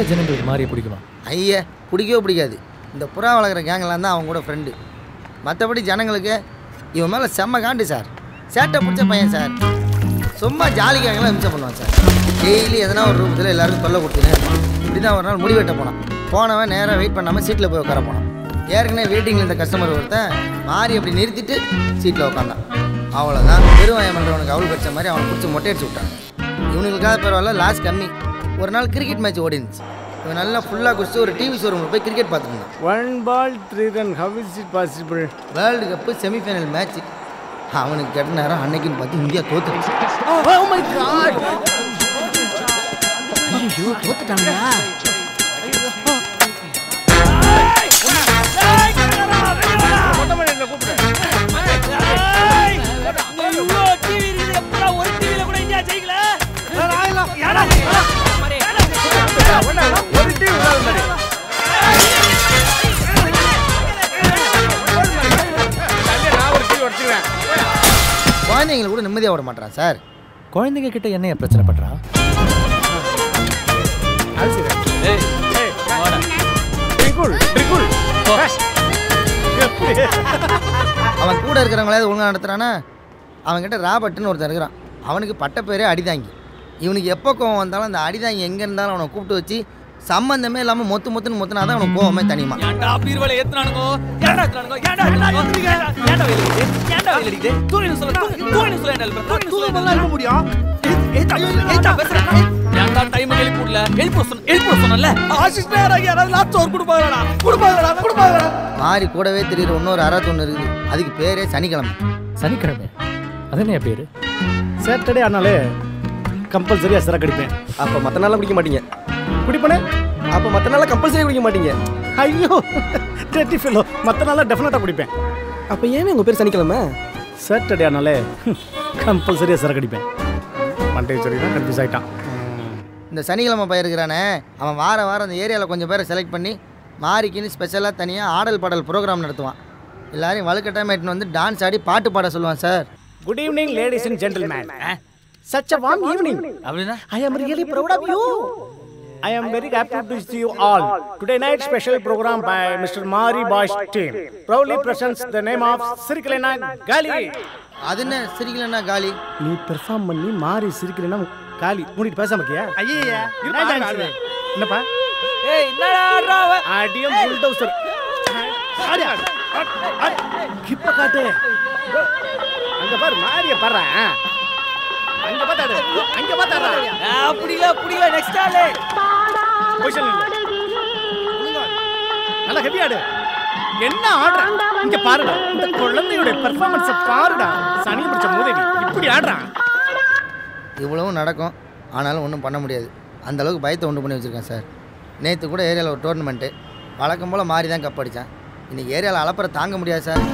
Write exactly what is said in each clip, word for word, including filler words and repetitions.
Area ஜனங்களுக்கு மாறிய பிடிக்குமா? ஐயா பிடிக்கவே பிடிக்காது. இந்த புறா வளர்க்குற கேங்கெலாம் தான் அவங்க கூட ஃப்ரெண்டு. மற்றபடி ஜனங்களுக்கு இவன் மேலே செம்ம காண்டு சார். சேட்டை பிடிச்ச பையன் சார். சும்மா ஜாலி கேங்கெல்லாம் இம்சை பண்ணுவான் சார். டெய்லி எதனா ஒரு ரூபத்தில் எல்லாருக்கும் தொல்லை கொடுத்துன்னு இப்படி தான் ஒரு நாள் முடி வெட்ட போனான். போனவன் நேராக வெயிட் பண்ணாமல் சீட்டில் போய் உட்கார போனான். ஏற்கனவே வெயிட்டிங்கில் இந்த கஸ்டமர் ஒருத்தன் மாறி அப்படி நிறுத்திட்டு சீட்டில் உட்காந்தான். அவ்வளோதான். பெருவாயம் பண்ணுறவனுக்கு அவள் கடிச்ச மாதிரி அவனை பிடிச்சி மொட்டை அடிச்சு விட்டாங்க. இவனுங்களுக்காக பரவாயில்ல, லாஸ் கம்மி. ஒரு நாள் கிரிக்கெட் மேட்ச் ஓடிருந்துச்சு. இவன் நல்லா ஃபுல்லாக குடிச்சு ஒரு டிவி ஷோரூமில் போய் கிரிக்கெட் பார்த்துருந்தான். One ball three run, how is it possible? World cup semifinal match. அவனுக்கு கெட்ட நேரம் அன்னைக்குன்னு பார்த்து இந்தியா தோத்துருச்சு. தோத்துட்டாங்களா? குழந்தைங்களை கூட நிம்மதியாக விட மாட்டான் சார். குழந்தைங்க கிட்ட என்னைய பிரச்சனை பண்றான்? அவன் கூட இருக்கிறவங்களாவது ஒழுங்காக நடத்துறானா? அவன்கிட்ட ராபர்ட்னு ஒருத்தர் இருக்கிறான். அவனுக்கு பட்ட பேரே அடிதாங்கி. இவனுக்கு எப்போ கோவம் வந்தாலும் அந்த அடிதாங்கி எங்கே இருந்தாலும் அவனை கூப்பிட்டு வச்சு சம்பந்தமே இல்லாமல் மொத்து மொத்துன்னு மொத்துனா தான் அவனுக்கு கோவமே தனியுமா. மாறி கூடவே தெரியுற இன்னொரு அறாத்து ஒன்று இருக்குது. அதுக்கு பேரே சனிக்கிழமை. சனிக்கிழமை அது என்ன பேரு? சாட்டர்டே ஆனாலே கம்பல்சரியாக சிறக்கு அடிப்பேன். அப்போ மற்ற நாளாக குடிக்க மாட்டீங்க? குடிப்பனே. அப்போ மற்ற நாளாக கம்பல்சரி குடிக்க மாட்டீங்க? ஐயோ டெட்டி ஃபெல்லோ, மற்ற நாளாக டெஃபினட்டாக குடிப்பேன். அப்போ ஏன் உங்கள் பேர் சனிக்கிழமை? சாட்டர்டே ஆனாலே கம்பல்சரியாக சிறக்கு அடிப்பேன். மண்டே சரி தான் கன்ஃபியூஸ் ஆகிட்டான். இந்த சனிக்கிழமை பயிர் இருக்கிறானே, அவன் வார வாரம் அந்த ஏரியாவில் கொஞ்சம் பேரை செலக்ட் பண்ணி மாறிக்கின்னு ஸ்பெஷலாக தனியாக ஆடல் பாடல் ப்ரோக்ராம் நடத்துவான். எல்லாரையும் வலுக்கட்டாமல் எட்டுன்னு வந்து டான்ஸ் ஆடி பாட்டு பாட சொல்லுவான் sir. Good evening ladies and gentleman. Such a warm evening. அப்படினா I am really proud of you. I am very happy to see you all. Today night special program by Mister Mari Bosch team proudly presents the name of Sirikalena Gali. அது என்ன சிரிக்கலன்னா காலி? நீ perform பண்ணி மாறி சிரிக்கலனா காலி மூடிட்டு பேசாம இருக்கியா? ஐயா என்னப்பா? ஏய் என்னடா ஆடுறா? ஆடியம் புல்டோசர். ஆடி ஆடி. கிப்ப காட்டு. அங்க பாரு மாரியை பாறா. அங்க பாத்தாரு. அங்க பாத்தாரா? அப்படி இல்ல அப்படி இல்ல நெக்ஸ்ட் ஆளு. பொசிஷன் இல்ல. நல்லா ஹெவி ஆடு. என்ன ஆடுற? இங்க பாருடா. இந்த குழந்தையோட பெர்ஃபார்மன்ஸ் பாருடா. சனி பிடிச்ச மூதேவி இப்படி ஆடுறான். இவ்வளவும் நடக்கும், ஆனாலும் ஒன்றும் பண்ண முடியாது. அந்த அளவுக்கு பயத்தை உண்டு பண்ணி வச்சுருக்கேன் சார். நேற்று கூட ஏரியாவில் ஒரு டோர்னமெண்ட்டு வழக்கம் போல் மாறி தான் கப் அடித்தான். இன்றைக்கி ஏரியாவில் அலப்பறை தாங்க முடியாது சார்.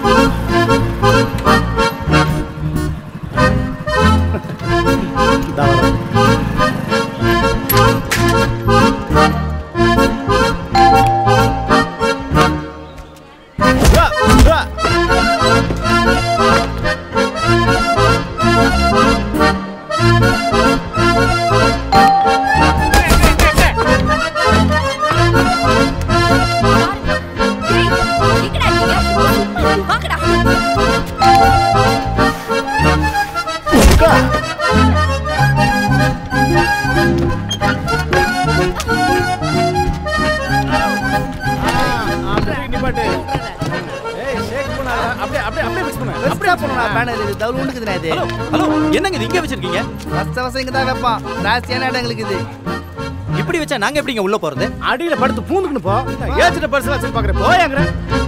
என்னங்க இங்க வச்சிருக்கீங்க? ஃபர்ஸ்ட் அவசரம் இங்க தான் வைப்பான். ராசியான இடங்களுக்கு இது. இப்படி வச்சா நாங்க எப்படிங்க உள்ள போறது? அடியில படுத்து பூந்துக்கணும் போ. ஏச்சிட்ட பர்சல வச்சு பாக்குறேன். போயங்கற.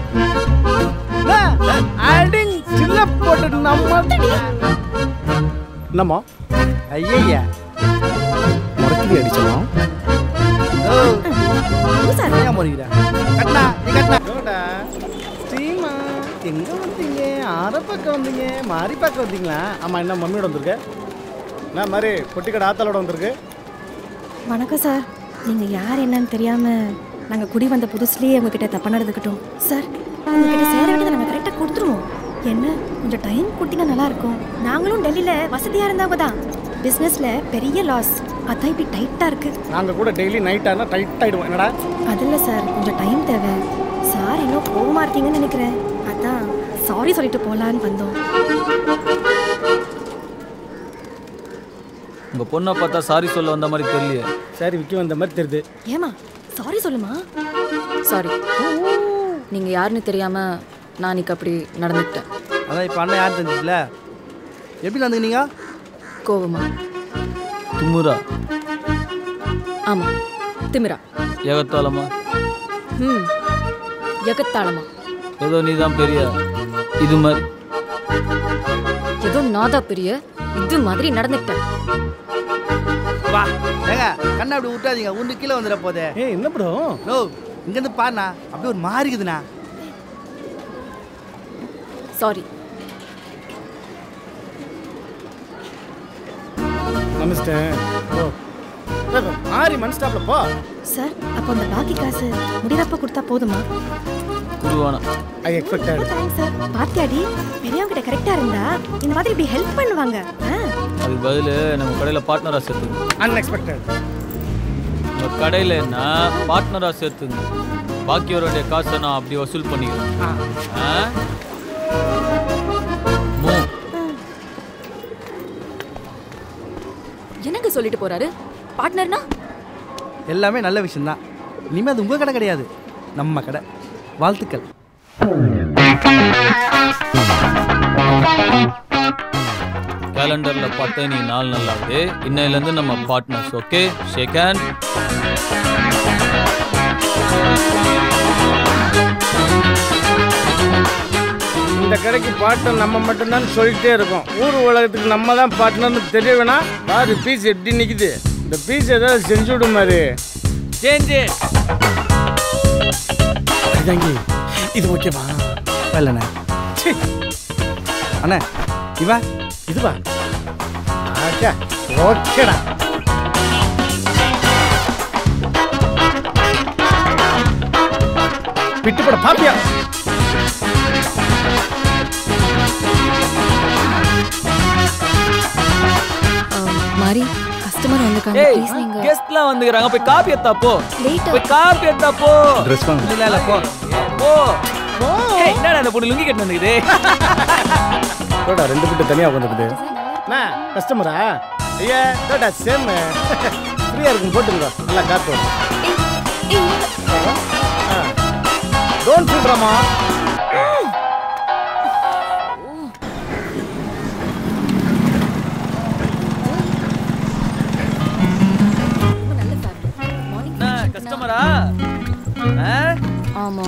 அடிங் சில்ல போட்டு நம்ம நம்ம ஐயா மொரக்கி அடிச்சோம். ஓ சாரியா மொரிடா. கட்டனா நீ கட்டனா. ஸ்டீமா எங்க வந்தீங்க? ஆற பக்கம் வந்தீங்க, மாரி பக்கம் வந்தீங்களா? ஆமா என்ன மம்மியோட வந்திருக்க? நான் மாதிரி பொட்டிக்கடை ஆத்தாலோட வந்திருக்கு. வணக்கம் சார். நீங்கள் யார் என்னன்னு தெரியாமல் நாங்கள் குடி வந்த புதுசுலேயே உங்ககிட்ட தப்பாக நடந்துக்கிட்டோம் சார். உங்ககிட்ட சேர வேண்டியதை நாங்கள் கரெக்டாக கொடுத்துருவோம். என்ன கொஞ்சம் டைம் கொடுத்தீங்கன்னா நல்லாயிருக்கும். நாங்களும் டெல்லியில் வசதியாக இருந்தவங்க தான். பிஸ்னஸில் பெரிய லாஸ். அதான் இப்படி டைட்டா இருக்கு. நாங்கள் கூட டெய்லி நைட் ஆனால் டைட் ஆகிடுவோம். என்னடா அது இல்லை சார், கொஞ்சம் டைம் தேவை. சார் இன்னும் கோவமா இருக்கீங்கன்னு நினைக்கிறேன். அதான் சாரி சொல்லிட்டு போகலான்னு வந்தோம். உங்க பொண்ணை பார்த்தா சாரி சொல்ல வந்த மாதிரி தெரியலையே. சரி விக்கி வந்த மாதிரி தெரியுது. ஏமா சாரி சொல்லுமா. சாரி, நீங்கள் யாருன்னு தெரியாமல் நான் இன்னைக்கு அப்படி நடந்துக்கிட்டேன். அதான் இப்போ அண்ணன் யார் தெரிஞ்சிச்சுல. எப்படி நடந்துக்கினீங்க? கோவமா? தும்முரா? ஆமாம், திமிரா. ஏகத்தாளமா? ம், எகத்தாளமா? ஏதோ நீ தான் பெரிய இது மாதிரி. ஏதோ நான் தான் பெரிய இது மாதிரி நடந்துக்கிட்டேன். வா ஏங்க கண்ணை அப்படி விட்டாதீங்க, ஒன்று கீழே வந்துட போதே. ஏ என்ன ப்ரோ? ஓ இங்கேருந்து பாருண்ணா, அப்படியே ஒரு மாறிக்குதுண்ணா. சாரி. மன்னிச்சிட்டேன். ஓ மாறி மன் ஸ்டாப்ல போ. சார் அப்போ அந்த பாக்கி காசு முடியறப்ப கொடுத்தா போதுமா? குருவானா? I expected. Thanks sir. பாத்தியாடி பெரியவங்க கிட்ட கரெக்டா இருந்தா இந்த மாதிரி இப்படி ஹெல்ப் பண்ணுவாங்க. அதுக்கு பதில் நம்ம கடையில் பார்ட்னராக சேர்த்துங்க. அன்எக்ஸ்பெக்டட். நம்ம கடையில் என்ன பார்ட்னராக சேர்த்துங்க. பாக்கி வர வேண்டிய காசை நான் அப்படி வசூல் பண்ணிக்கிறேன். என்னங்க சொல்லிட்டு போறாரு? பார்ட்னர்னா எல்லாமே நல்ல விஷயம்தான். இனிமேல் அது உங்கள் கடை கிடையாது, நம்ம கடை. வாழ்த்துக்கள். கேலண்டர்ல பார்த்தா நீ நாள் நல்லாவது. இன்னையிலேருந்து நம்ம பார்ட்னர்ஸ். ஓகே, ஷேக் ஹேண்ட். இந்த கடைக்கு பார்ட்னர் நம்ம மட்டும்தான் சொல்லிட்டே இருக்கோம். ஊர் உலகத்துக்கு நம்ம தான் பார்ட்னர்னு தெரிய வேணா. பாரு பீஸ் எப்படி நிற்குது. இந்த பீஸ் ஏதாவது செஞ்சு விடும் மாதிரி. Change thank you. இது ஓகேவா? இல்லைண்ணே. அண்ணே இவா இதுவா? ஓகே ஓகேடா. விட்டு போட பாப்பியா? மாறி கஸ்டமர் வந்திருக்காங்க. ப்ளீஸ் நீங்க கெஸ்ட்லாம் வந்துக்கறாங்க. போய் காபி எடுத்தா போ. லேட்டா போய் காபி எடுத்தா போ. ட்ரெஸ் வாங்க. இல்ல இல்ல போ. போ. ஏய் என்னடா அந்த பொண்ணு லுங்கி கட்டி வந்துக்குது? டோடா ரெண்டு பிட்டு தனியா உட்கார்ந்துக்குது. அண்ணா கஸ்டமரா? ஐயா டோடா சேம். ஃப்ரீயா இருக்கும் போட்டுங்க. நல்லா காத்து வரும். Don't feel drama. கஸ்டமரா? ஆமா.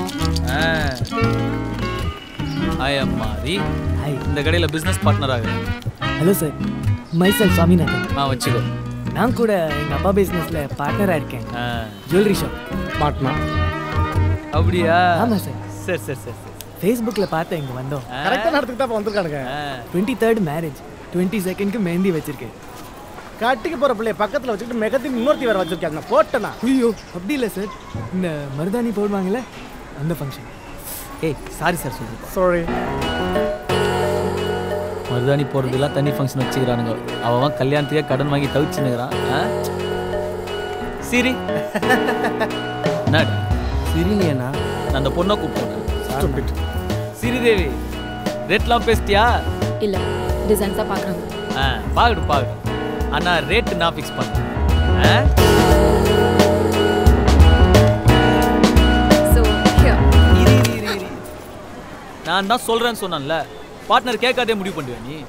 I am Mari. இந்த கடையில பிசினஸ் பார்ட்னர் ஆகுறேன். Hello sir, myself Saminathan. ஆ வச்சுக்கோ. நான் கூட எங்கள் அப்பா பிஸ்னஸில் பார்ட்னராக இருக்கேன். ஜுவல்லரி ஷாப் மாட்டினா. அப்படியா? ஆமாம் சார். சரி சரி சரி சரி. ஃபேஸ்புக்கில் பார்த்தேன் இங்கே வந்தோம். கரெக்டாக நடத்துக்கிட்டு தான் வந்திருக்கானுங்க. டுவெண்ட்டி தேர்ட் மேரேஜ், டுவெண்ட்டி செகண்ட்க்கு மெஹந்தி வச்சிருக்கேன். கட்டிக்கு போகிற பிள்ளைய பக்கத்தில் வச்சுக்கிட்டு மெகத்தின் இன்னொருத்தி வேறு வச்சுருக்காங்க. போட்டேண்ணா. ஐயோ அப்படி இல்லை சார், இந்த மருதாணி போடுவாங்கள்ல அந்த ஃபங்க்ஷன். ஏய் சாரி சார் சொல்லுங்க. சாரி. மருதாணி போடுறதுலாம் தனி ஃபங்க்ஷன் வச்சுக்கிறானுங்க. அவன் கல்யாணத்துக்கே கடன் வாங்கி தவிச்சுன்னுக்கிறான். சரி என்ன சிரிலியண்ணா? நான் அந்த பொண்ணை கூப்பிட்டேன். சிறிதேவி ரேட்லாம் பேசிட்டியா? இல்ல, டிசைன்ஸாக பார்க்குறாங்க. ஆ பாக்கட்டும் பாக்கட்டும். அண்ணா ரேட்டு நான் ஃபிக்ஸ் பண்ணேன். ஸோ நான் தான் சொல்றேன்னு சொன்னேன்ல, பார்ட்னர் கேட்காதே முடிவு பண்ணுவேன் நீ.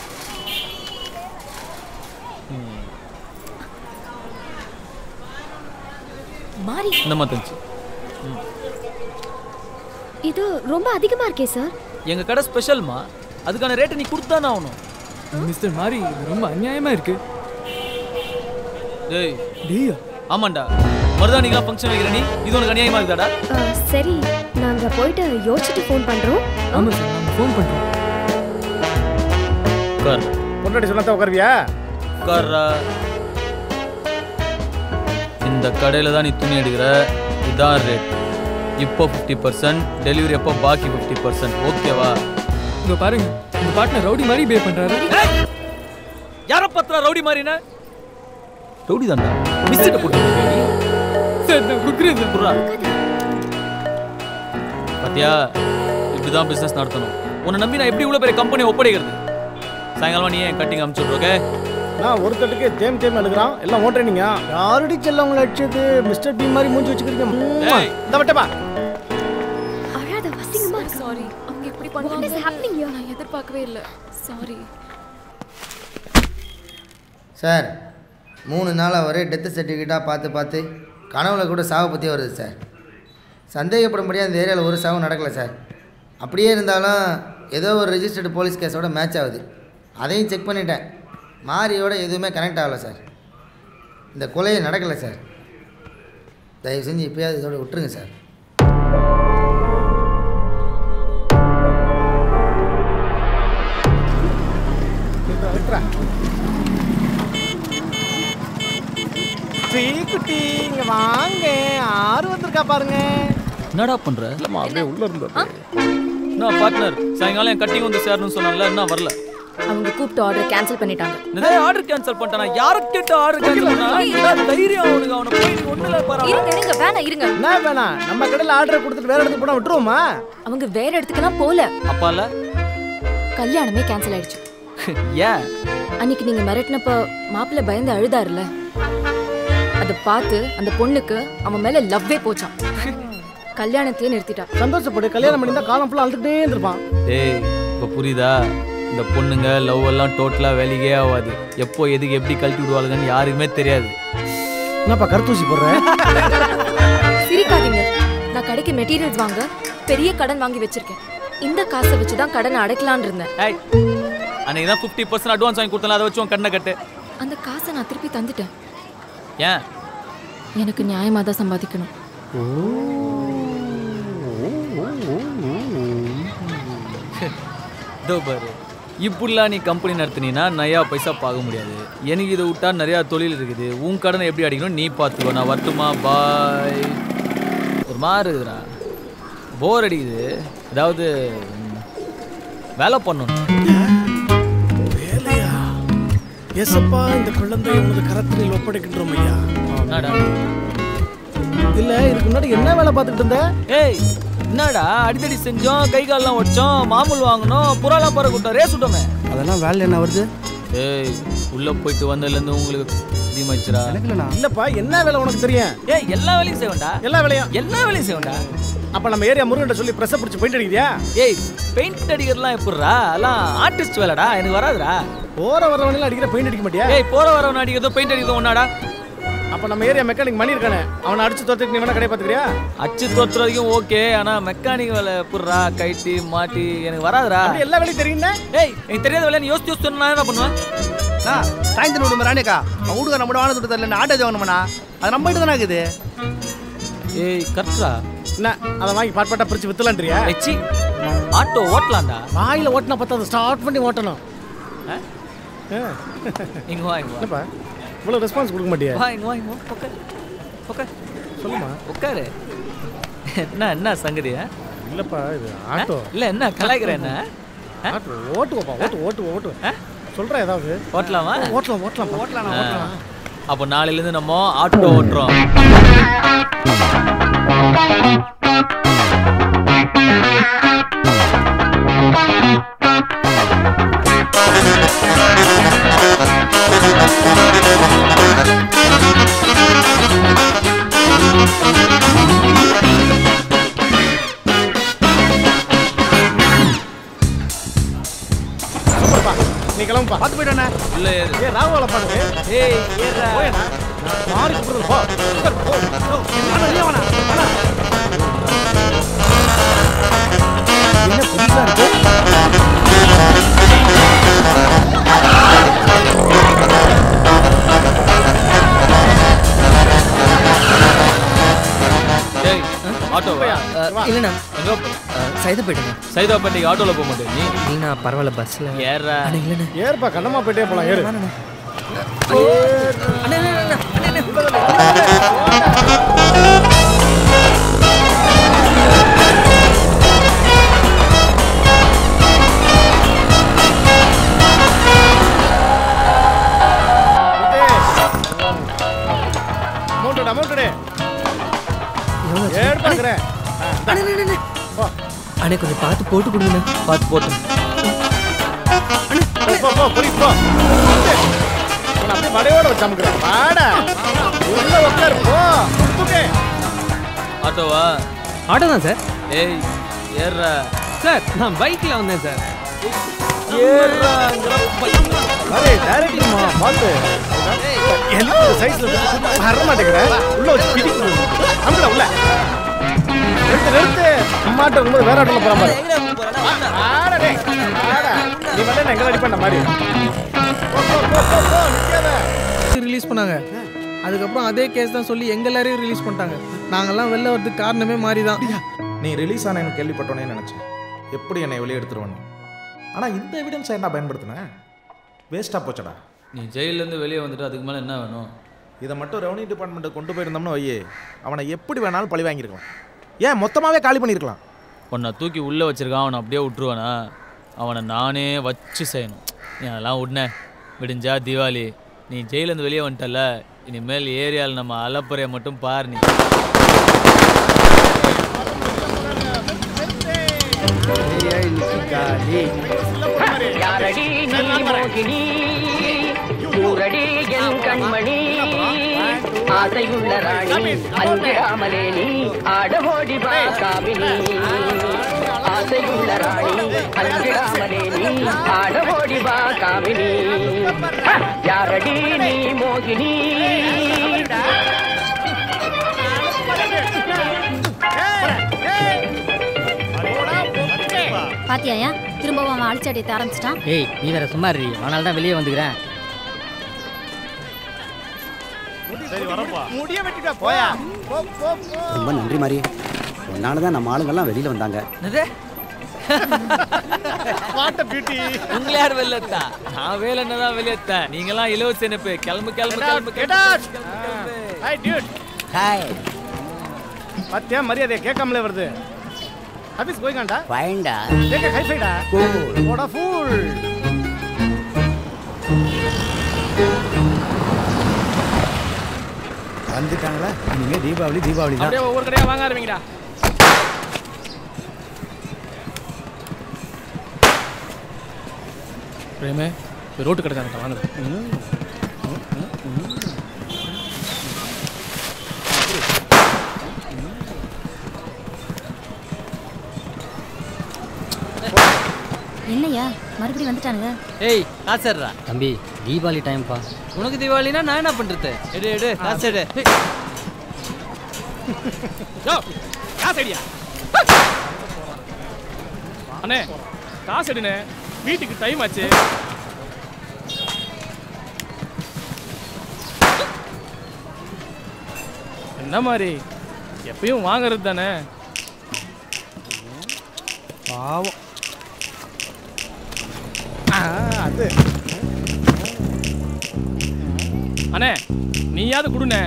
மாறி இந்த மாதிரி இது ரொம்ப அதிகமா இருக்கே சார். எங்க கடை ஸ்பெஷல்மா, அதுக்கான ரேட்டை நீ கொடுத்தானே ஆகணும். மிஸ்டர் மாரி இது ரொம்ப அநியாயமாக இருக்கு. டேய் டேயா? ஆமாண்டா, மருதானிக்கெல்லாம் ஃபங்க்ஷன் வைக்கிற நீ இது உனக்கு அநியாயமா இருக்குதாடா? சரி நாங்க போயிட்டு யோசிச்சுட்டு ஃபோன் பண்றோம். ஆமாம் சார், நாங்கள் ஃபோன் பண்ணுறோம். உட்கார். பொண்ணாடி சொன்னா உட்காருவியா? உட்கார்றா. இந்த கடையில் தான் நீ துணி எடுக்கிற. இதான் ரேட். இப்போ ஃபிஃப்டி பர்சன்ட் டெலிவரி, அப்போ பாக்கி ஃபிஃப்டி பர்சன்ட். ஓகேவா? இங்கே பாருங்க, உங்கள் பார்ட்னர் ரவுடி மாதிரி பே பண்ணுறாரு. யாரை பத்திரா ரவுடி மாதிரினா? ரவுடி தான்டா மிஸ்டேக்க போட்டு சார் நான் குடுக்குறேன் சார். புறா பாத்தியா இப்படிதான் பிசினஸ் நடத்தணும். உன்னை நம்பி நான் எப்படி இவ்வளவு பெரிய கம்பெனி ஒப்படைக்கிறது? சாயங்காலம் நீ ஏன் கட்டிங் அனுப்பிச்சு விட்ரு. ஓகே நான் ஒரு தட்டுக்கு தேம் தேம் எழுதுறான் எல்லாம் ஓட்டுறீங்க. யாருடி செல்ல உங்களை அடிச்சது? மிஸ்டர் பி மாதிரி மூஞ்சி வச்சுக்கிறீங்க. இந்த வட்டப்பா அழாத வசிங்கமா இருக்கு. சாரி அவங்க இப்படி பண்ணுவாங்க. What is happening here? நான் எதிர்பார்க்கவே இல்லை. சாரி சார் மூணு நாளாக ஒரே டெத்து சர்டிஃபிகேட்டாக பார்த்து பார்த்து கனவுல கூட சாவை பற்றி வருது சார். சந்தேகப்படும்படியாக இந்த ஏரியாவில் ஒரு சாவும் நடக்கலை சார். அப்படியே இருந்தாலும் ஏதோ ஒரு ரெஜிஸ்டர்டு போலீஸ் கேஸோட மேட்ச் ஆகுது. அதையும் செக் பண்ணிட்டேன். மாரியோட எதுவுமே கனெக்ட் ஆகலை சார். இந்த கொலையை நடக்கலை சார். தயவு செஞ்சு இப்போயாவது இதோட விட்டுருங்க சார். குட்டி இங்க வாங்க. ஆறு வந்திருக்கா பாருங்க. என்னடா பண்ற? அப்படியே உள்ள இருந்தா நான் பார்ட்னர் சாயங்காலம் என் கட்டிங் வந்து சேரணும்னு சொன்னால என்ன வரல. அவங்க கூப்பிட்டு ஆர்டர் கேன்சல் பண்ணிட்டாங்க. நிறைய ஆர்டர் கேன்சல் பண்ணிட்டானா? யார கேட்ட ஆர்டர் கேன்சல் பண்ணா? என்ன தைரியம் அவனுக்கு? அவன போய் ஒண்ணுல பாரு. இருங்க இருங்க வேணா இருங்க. என்ன வேணாம்? நம்ம கடையில ஆர்டர் கொடுத்துட்டு வேற இடத்துக்கு போனா விட்டுருவோமா? அவங்க வேற இடத்துக்குலாம் போல. அப்பால கல்யாணமே கேன்சல் ஆயிடுச்சு. ஏன்? அன்னைக்கு நீங்க மிரட்டினப்ப மாப்பிள்ளை பயந்து அழுதாருல, அதை பார்த்து அந்த பொண்ணுக்கு அவன் மேல லவ்வே போச்சான். கல்யாணத்தையே நிறுத்திட்டா. சந்தோஷப்படு. கல்யாணம் பண்ணிருந்தா காலம் ஃபுல்லா அழுதுட்டே இருந்திருப்பான். ஏய் இப்ப புரியுதா? இந்த பொண்ணுங்க லவ் எல்லாம் டோட்டலா வேலைக்கே ஆகாது. எப்போ எதுக்கு எப்படி கழட்டி விடுவாளுங்கன்னு யாருக்குமே தெரியாது. என்னப்பா கருத்தூசி போடுற? சிரிக்காதீங்க. நான் கடைக்கு மெட்டீரியல்ஸ் வாங்க பெரிய கடன் வாங்கி வச்சிருக்கேன். இந்த காசை வச்சுதான் கடனை அடைக்கலான்னு இருந்தேன். ஏய் அன்னைக்கு தான் ஃபிஃப்டி பர்சன்ட் அட்வான்ஸ் வாங்கி கொடுத்தல, அதை வச்சு உன் கண்ணை கட்டு. அந்த காசை நான் திருப்பி தந்துட்டேன். ஏன்? எனக்கு நியாயமாக தான் சம்பாதிக்கணும். இதோ பாரு, இப்படிலாம் நீ கம்பெனி நடத்தினா நயா பைசா பார்க்க முடியாது. எனக்கு இதை விட்டா நிறையா தொழில் இருக்குது. உன் கடனை எப்படி அடிக்கணும் நீ பார்த்துக்கோ. நான் வரட்டுமா? பாய். ஒரு மாதிரி இருக்குதுடா, போர் அடிக்குது. ஏதாவது வேலை பண்ணணும். வேலையா? எஸ்ப்பா இந்த குழந்தை உனது கரத்தில் ஒப்படைக்கின்றோம் ஐயா. என்னடா? இல்ல இதுக்கு முன்னாடி என்ன வேலை பார்த்துட்டு இருந்த? ஏய் என்னடா அடித்தடி செஞ்சோம், கை காலெல்லாம் உடச்சோம், மாமூல் வாங்கணும், புறாலாம் பற கூட்டம், ரேஸ் விட்டோமே. அதெல்லாம் வேலை என்ன வருது? ஏய் உள்ள போயிட்டு வந்ததுலேருந்து உங்களுக்கு தீமாச்சுரா. இல்லப்பா என்ன வேலை உனக்கு தெரியும்? ஏய் எல்லா வேலையும் செய்வேன்டா. எல்லா வேலையும் எல்லா வேலையும் செய்வேன்டா. அப்ப நம்ம ஏரியா முருகன்ட்ட சொல்லி பிரஸ் பிடிச்சி பெயிண்ட் அடிக்கிறியா? ஏய் பெயிண்ட் அடிக்கிறதுலாம் எப்படிரா? அதெல்லாம் ஆர்டிஸ்ட் வேலைடா, எனக்கு வராதுடா. போற வரவனையில அடிக்கிற பெயிண்ட் அடிக்க மாட்டியா? ஏய் போற வரவன் அடிக்கிறதோ பெயிண்ட் அடிக்கிறதோ ஒன்னாடா? அப்ப நம்ம ஏரியா மெக்கானிக் மணி இருக்கானே, அவனை அடிச்சு தோத்துக்கு நீ வேணா கடை பாத்துக்கிறியா? அச்சு தோத்துற வரைக்கும் ஓகே, ஆனா மெக்கானிக் வேலை எப்படிரா? கைட்டி மாட்டி எனக்கு வராதுடா. அப்படி எல்லா வேலையும் தெரியும்னா? ஏய் எனக்கு தெரியாத வேலை நீ யோசிச்சு யோசிச்சு நான் என்ன பண்ணுவேன்? சாயந்தரம் விடுமா ராணிக்கா அவங்க நம்ம வாங்க துட்டு தரல ஆட்டோ வாங்கணும்னா அது நம்ம கிட்ட தானே இருக்குது. ஏய் கரெக்டா என்ன அதை வாங்கி பாட் பாட்டா பிரிச்சு வித்தலான்றியா? வெச்சி ஆட்டோ ஓட்டலாம்டா. வாயில ஓட்டினா பார்த்தா அதை ஸ்டார்ட் பண்ணி ஓட்டணும். இங்க வா இங்க வா. என்னப்பா இவ்வளவு ரெஸ்பான்ஸ் கொடுக்க மாட்டியா? வா இங்க வா இங்க வா. உட்கார் உட்கார். சொல்லுமா. உட்காரு. என்ன என்ன சங்கதி? இல்லப்பா இது ஆட்டோ இல்ல என்ன கலாய்க்கிற? என்ன ஆட்டோ ஓட்டுவோப்பா ஓட்டு ஓட்டு ஓட்டு சொல்றேன் ஏதாவது ஓட்டலாமா? ஓட்டலாம் ஓட்டலாம் ஓட்டலாம் ஓட்டலாம். அப்போ நாளையிலேருந்து நம்ம ஆட்டோ ஓட்டுறோம். நீ கிளம்புப்பா. பார்த்து போயிட்டானே. இல்ல ஏறு. ஏய் ராகுல பாருங்க. ஏய் ஏறா. போயடா. மாறி கூப்பிடுறது போ. போ. அண்ணா இல்ல வேணா. அண்ணா. என்ன புதுசா இருக்கு? ஏய் ஆட்டோ வா. இல்லண்ணா எங்க சைதாப்பேட்டை. சைதாப்பேட்டைக்கு ஆட்டோல போக மாட்டே நீ? இல்லண்ணா பரவாயில்ல பஸ்ல ஏறா. இல்லண்ணா ஏறுப்பா கண்ணம்மா போயிட்டே போலாம் ஏறு. அண்ணா அண்ணா அண்ணா அண்ணே கொஞ்சம் பார்த்து போட்டு கொடுங்கண்ணே. பார்த்து போட்டு போ போ புரியுது போ. உன்னை அப்படியே வடையோட வச்சு அமுக்குறேன். வாடா உள்ள உட்காரு போ. தூக்கு. ஆட்டோவா? ஆட்டோ தான் சார். ஏய் ஏறா. சார் நான் பைக்கில் வந்தேன் சார். ஏறாங்கற அரே டைரக்ட்மா பாத்து. எலிக்கு சைஸ்ல வர மாட்டேங்கற. உள்ள வச்சு பிடிக்குது. அங்கல உள்ள. நிறுத்து நிறுத்து. அம்மாட்ட ரொம்ப வேற ஆட்டோல போற மாதிரி. ஆடா டேய். ஆடா. நீ வந்து எங்க ரெடி பண்ண மாதிரி. போ போ போ போ நிக்காத. ரிலீஸ் பண்ணாங்க. அதுக்கப்புறம் அதே கேஸ் தான் சொல்லி எங்க எல்லாரையும் ரிலீஸ் பண்ணிட்டாங்க. நாங்கெல்லாம் வெளில வரதுக்கு காரணமே மாறி தான். நீ ரிலீஸ் ஆன எனக்கு கேள்விப்பட்டோன்னே நினச்சேன் எப்படி என்னை வெளியே எடுத்துருவானு. ஆனால் இந்த எவிடன்ஸை என்ன பயன்படுத்தினேன்? வேஸ்ட்டாக போச்சடா. நீ ஜெயிலேருந்து வெளியே வந்துட்டு அதுக்கு மேலே என்ன வேணும்? இதை மட்டும் ரெவன்யூ டிபார்ட்மெண்ட்டை கொண்டு போயிருந்தோம்னு வையே, அவனை எப்படி வேணாலும் பழி வாங்கியிருக்கலாம். ஏன் மொத்தமாகவே காலி பண்ணியிருக்கலாம். உன்னை தூக்கி உள்ளே வச்சிருக்கான், அவனை அப்படியே விட்டுருவானா? அவனை நானே வச்சு செய்யணும். நீ அதெல்லாம் விட்னே விடிஞ்சா தீபாவளி. நீ ஜெயிலேருந்து வெளியே வந்துட்டல, இனிமேல் ஏரியாவில் நம்ம அலப்புறையை மட்டும் பாரு. நீ யாரடி நீ மோகினி ஊரடி என் கண்மணி ஆசையுள்ள ராணி அஞ்சிடாமலே நீ ஆடவோடி வா காமினி ஆசையுள்ள ராணி அஞ்சிடாமலே நீ ஆடவோடி வா காமினி யாரடி நீ மோகினி பாத்தியாயா திரும்பவும் அவன் அழிச்சாட்டியத்தை ஆரம்பிச்சிட்டான். ஏய் நீ வேற சும்மா இரு. அதனால தான் வெளியே வந்துக்கிறேன். சரி வரப்பா. முடிய வெட்டிட்டா போயா. போ போ போ. ரொம்ப நன்றி மாரி. உன்னால தான் நம்ம ஆளுங்கெல்லாம் வெளியில வந்தாங்க. என்னது? What beauty. உங்களை யார் வெளியேத்தா? நான் வேலை என்னதான் வெளியேத்தேன். நீங்களாம் இலவச இணைப்பு. கிளம்பு கிளம்பு கிளம்பு get out. Hi dude. Hi. பாத்தியா மரியாதை கேட்காமலே வருது. ஆபீஸ் போய்காண்டா? ஃபைன்டா. டேக் ஹை ஃபைடா. கூல். போடா ஃபூல். வந்துட்டாங்களா? இனிமே தீபாவளி தீபாவளி தான். அப்படியே ஒவ்வொரு கடையா வாங்க ஆரம்பிங்கடா. பிரேமே ரோட்டு கடைக்காரங்க வாங்க. என்னையா மறுபடியும் வந்துட்டானுங்க? ஏய் காசர்ரா. தம்பி தீபாவளி டைம் பா. உனக்கு தீபாவளினா நான் என்ன பண்றது? எடு எடு காசு எடு. யோ காசு எடியா. அண்ணே காசு எடுனே. வீட்டுக்கு டைம் ஆச்சு. என்ன மாதிரி எப்பயும் வாங்குறது தானே. பாவம். அது அண்ணே நீயாவது குடுனே.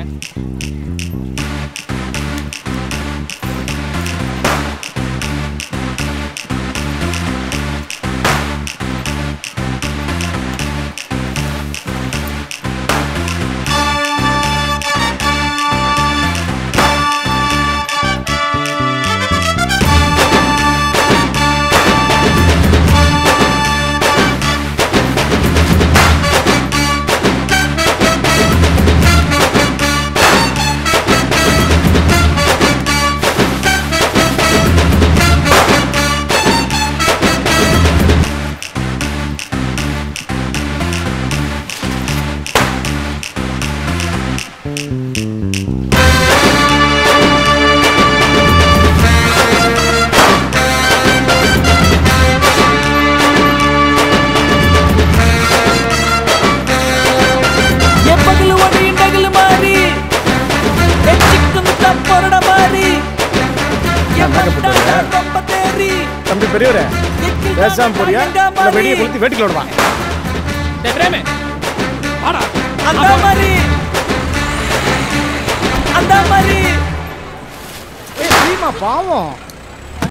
தம்பி பெரியவரே பேசாம போறியா? இல்ல வெடியை கொளுத்தி வேட்டிக்கு ஓடுவா. டேய் பிரேமே வாடா. அந்த மாதிரி அந்த மாதிரி. ஏய் சீமா பாவம்.